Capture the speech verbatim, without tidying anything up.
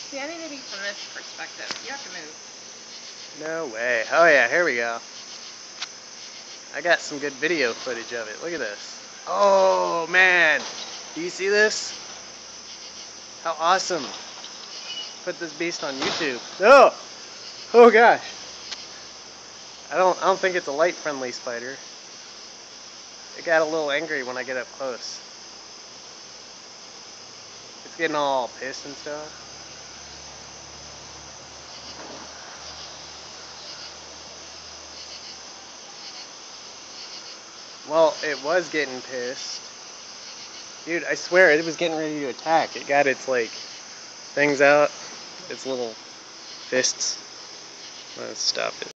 See, I need to be from this perspective. You have to move. No way. Oh yeah, here we go. I got some good video footage of it. Look at this. Oh man, do you see this? How awesome. Put this beast on YouTube. Oh! Oh gosh. I don't I don't think it's a light friendly spider. It got a little angry when I get up close. It's getting all pissed and stuff. Well, it was getting pissed. Dude, I swear it was getting ready to attack. It got its like things out, its little fists. Let's stop it.